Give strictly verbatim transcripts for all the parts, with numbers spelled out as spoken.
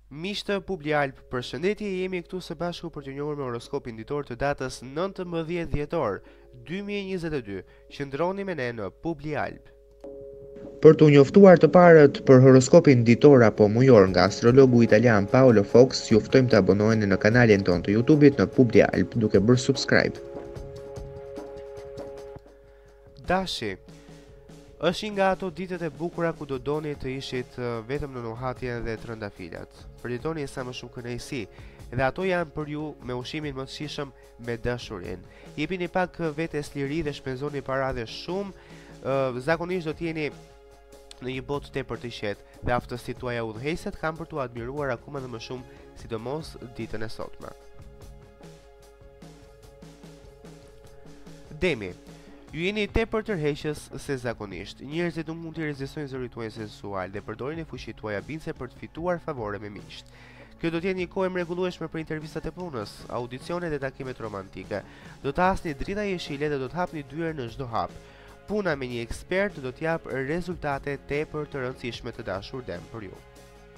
Miqtë Publi Alp, përshëndetje, jemi këtu së bashku për të njohur me horoskopin ditor të datës nëntëmbëdhjetë dhjetor dy mijë e njëzet e dy. Qëndroni me ne në Publi Alp. Për të njoftuar të parët për horoskopin ditor apo mujor nga astrologu italian Paolo Fox, ju ftojmë të abonoheni në kanalin ton të YouTube-it në Publi Alp duke bërë subscribe. Dashi, është një nga ato ditët e bukura ku do doni të ishit vetëm në nuhatje dhe trëndafilat. Përjetoni sa më shumë kënaqësi, dhe ato janë për ju me ushimin më të shijshëm me dashurin. Jepini pak vetes liri dhe shpenzoni para dhe shumë. Uh, zakonisht do t'jeni në një botë tepër të qetë dhe aftësitë tuaja udhëheqëse kanë për t'u admiruar akoma dhe më shumë, sidomos ditën e sotme. Demi, ju jeni tepër tërheqës se zakonisht. Njerëzit nuk mund të rezistojnë zërit tuaj sensual dhe përdorin e fuqitë tuaja bindse për të fituar favore me miqt. Kjo do të jetë një kohë e mrekullueshme për intervistat e punës, audicione dhe takimet romantike. Do të hasni drita jeshile dhe do të hapni dyer në çdo hap. Puna me një ekspert do t'jap rezultate tepër të rëndësishme të dashur dem për ju.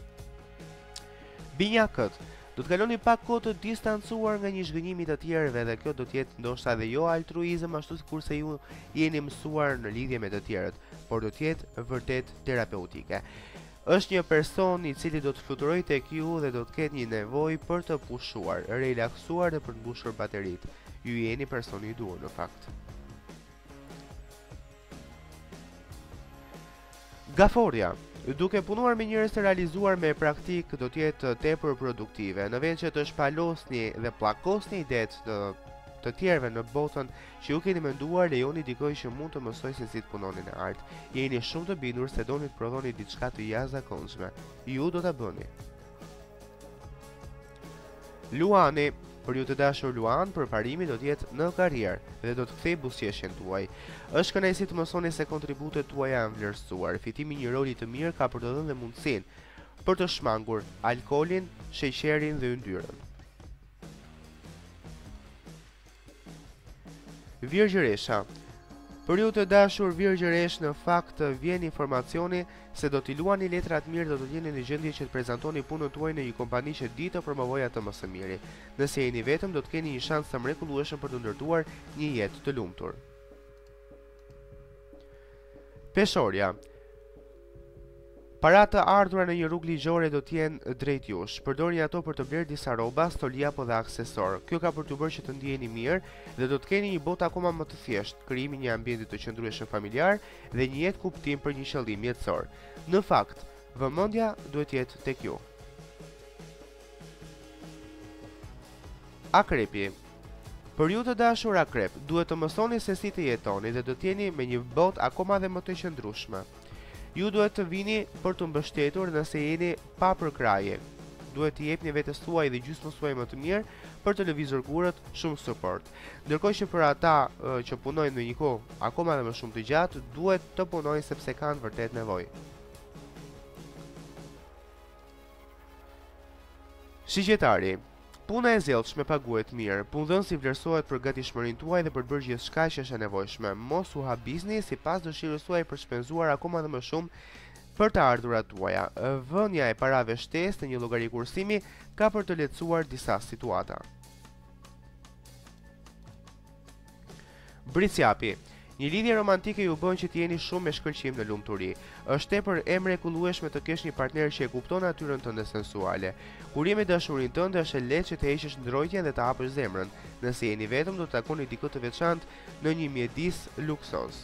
Binjakët, do të kaloni pak kohë të distancuar nga një zhgënjimi të tjerëve dhe kjo do të jetë ndoshta edhe jo altruizëm ashtu sikurse ju jeni mësuar në lidhje me të tjerët, por do të jetë vërtet terapeutike. Është një person i cili do të fluturojë tek ju dhe do të ketë një nevojë për të pushuar, relaksuar dhe për të mbushur bateritë. Ju jeni personi i duhur në fakt. Gaforja, duke punuar me njerëz të realizuar me praktik do të jetë tepër produktive. Në vend që të shpalosni dhe pllakosni idetë të të tjerëve në botën që ju keni menduar, lejoni dikoj që mund të mësoj se si të punoni në art. Jeni shumë të bindur se doni të prodhoni diçka të jashtëzakonshme. Ju do ta bëni. Luani, për ju të dashur Luan, përparimi do të jetë në karrierë dhe do të kthej buzëqeshjen tuaj. Është kënaqësi të mësoni se kontributet tuaja janë vlerësuar. Fitimi i një roli të mirë ka për të dhënë dhe mundësinë për të shmangur alkoolin, sheqerin dhe yndyrën. Virgjëresha, për ju të dashur Virgjëresh, në fakt vjen informacioni se do t'i luani letrat mirë dhe do t'jeni në gjendje që të prezantoni punën tuaj në një kompani që di të promovojë atë më së miri. Nëse jeni vetëm, do të keni një shans të mrekullueshëm për të ndërtuar një jetë të lumtur. Peshorja, para të ardhura në një rrugë ligjore do t'jenë drejt jush. Përdorni ato për të blerë disa rroba, stoli apo dhe aksesor. Kjo ka për t'ju bërë që të ndiheni mirë dhe do të keni një botë akoma më të thjeshtë, krijimi një ambienti të qëndrueshëm familjar dhe një jetë kuptim për një qëllim jetësor. Në fakt, vëmendja duhet jetë tek ju. Akrepi, për ju të dashur Akrep, duhet të mësoni se si të jetoni dhe do t'jeni me një botë akoma dhe më të qëndrueshme. Ju duhet të vini për të mbështetur nëse jeni pa përkraje. Duhet të jepni vetes tuaj dhe gjysmës suaj më të mirë për të lëvizur kurrët, shumë suport. Ndërkohë që për ata uh, që punojnë në një kohë akoma dhe më shumë të gjatë, duhet të punojnë sepse kanë vërtet nevojë. Shigjetari, puna e zellshme paguhet mirë. Punëdhënësi vlerësohet për gatishmërinë tuaj dhe për të bërë gjithçka që është e nevojshme. Mos u habisni sipas dëshirës tuaj për shpenzuar akoma dhe më shumë për të ardhurat tuaja. Vënia e parave shtesë në një llogari kursimi ka për të lehtësuar disa situata. Briciapi, një lidhje romantike ju bën që të jeni shumë me shkëlqim në lumturi. Është tepër e mrekullueshme të kesh një partner që e kupton natyrën tënde sensuale. Kur je me dashurinë tënde, është e lehtë që të heqësh ndrojtjen dhe të hapësh zemrën. Nëse jeni vetëm, do të takoni dikë të veçantë në një mjedis luksoz.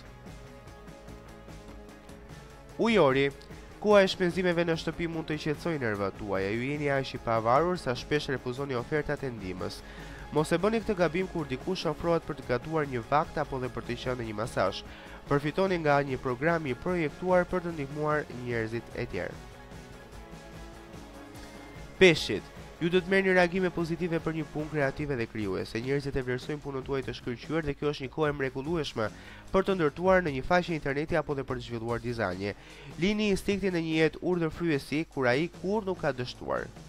Ujori, koha e shpenzimeve në shtëpi mund të qetësojë nervat tuaja. Ju jeni aq i pavarur sa shpesh refuzoni ofertat e ndihmës. Mos e bëni këtë gabim kur dikush ofrohet për të gatuar një vakt apo dhe për të qenë në një masazh. Përfitoni nga një program i projektuar për të ndihmuar njerëzit e tjerë. Peshqit, ju do të merrni reagime pozitive për një punë kreative dhe krijuese. Njerëzit e vlerësojnë punën tuaj të shkëlqyer dhe kjo është një kohë e mrekullueshme për të ndërtuar në një faqe interneti apo dhe për të zhvilluar dizajne. Lini instiktin në një jetë urdhërfryesi kur ai kurrë nuk ka dështuar.